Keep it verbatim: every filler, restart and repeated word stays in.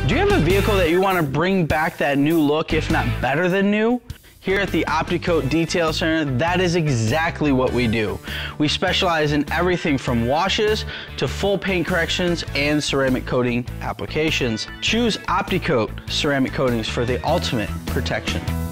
Do you have a vehicle that you want to bring back that new look, if not better than new? Here at the Opti-Coat Detail Center, that is exactly what we do. We specialize in everything from washes to full paint corrections and ceramic coating applications. Choose Opti-Coat ceramic coatings for the ultimate protection.